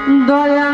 দয়া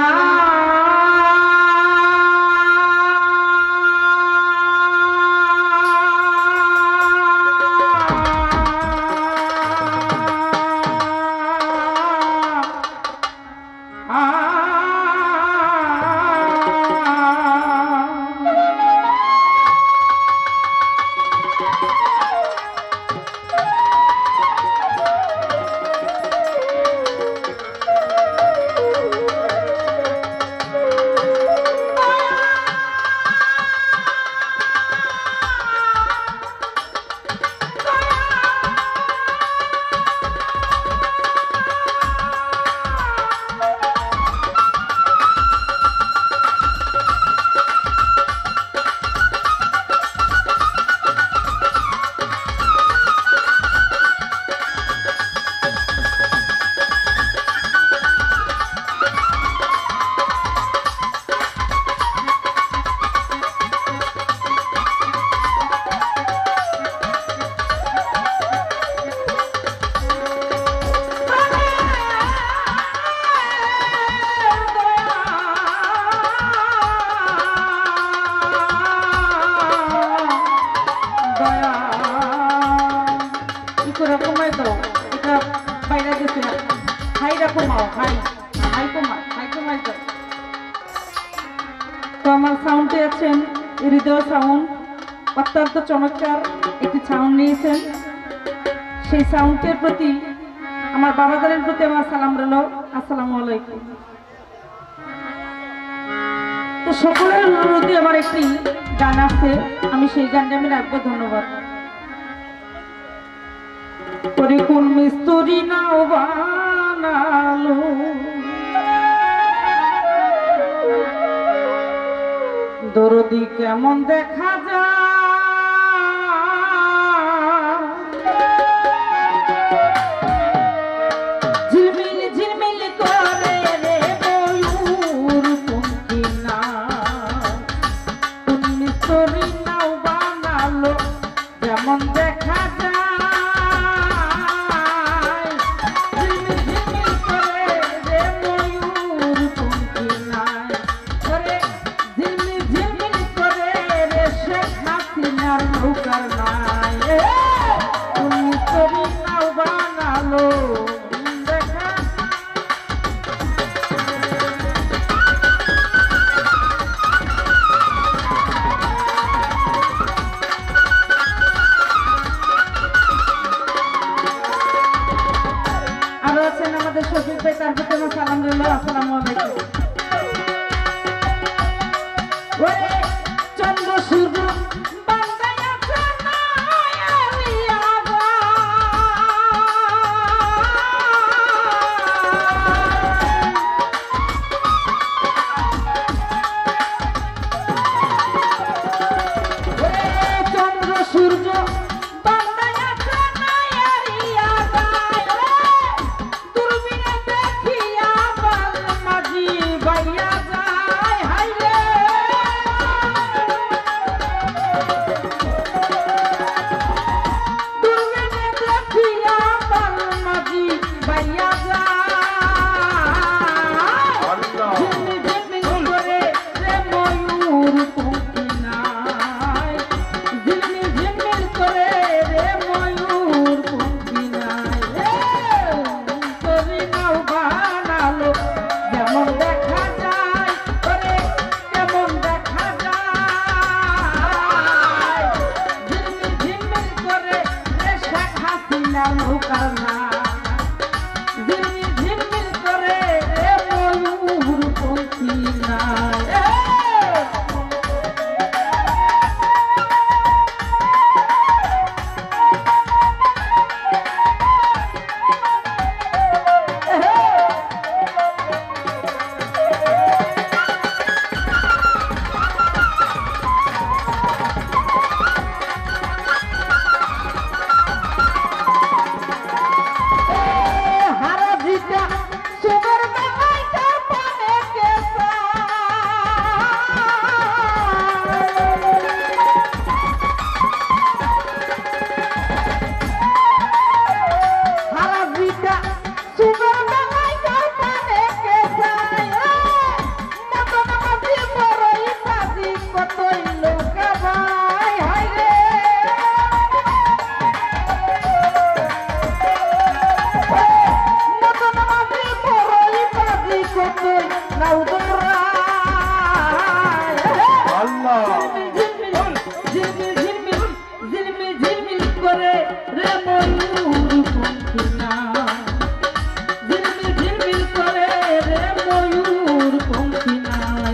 হৃদয় সাউন্ড অত্যন্ত চমৎকার একটি সাউন্ড নিয়েছেন। সেই সাউন্ডের প্রতি আমার বাবাদের প্রতি আমার সালাম রইল, আসসালামু আলাইকুম। তো সকলের অনুরোধে আমার একটি গান আছে, আমি সেই গানটা আমি রাখবো। ধন্যবাদ। পরে কোন মিস্তুরি নাও বানালো দরদি কেমন দেখা যায় ঝিলমিল ঝিলমিল করে রে ময়ূর তুমি না কোন মিস্তুরি নাও বানালো যেমন দেখা যায় ঝিলমিল ঝিলমিল করে রে ময়ূর তুমি না করে ঝিলমিল ঝিলমিল করে রে শেখ হাসিনার নৌকার নাই কোন মিস্তুরি নাও বানালো দেখা আরো আছেন আমাদের শফিক ভাই, তার প্রতি আমার সালাম রইল, আসসালামু আলাইকুম। ওরে চন্দ্র সূর্য বান্দায়া জানাইয়া ওরে চন্দ্র সূর্য বান্দায়া জানাইয়া দূরবীনে দেখিয়া বাল মাঝি বাইয়া যায় হাইরে নাও দৌড়ায় আল্লাহ ঝিলমিল ঝিলমিল ঝিলমিল ঝিলমিল ঝিলমিল করে রে ময়ূর পঙ্খী নাই ঝিলমিল ঝিলমিল করে রে ময়ূর পঙ্খী নাই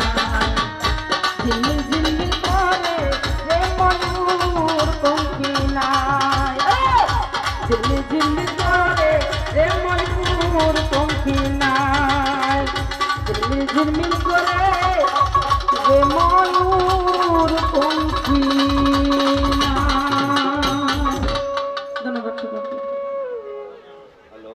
ঝিলমিল ঝিলমিল করে রে ময়ূর পঙ্খী ঝিলমিল করে যে ময়ূর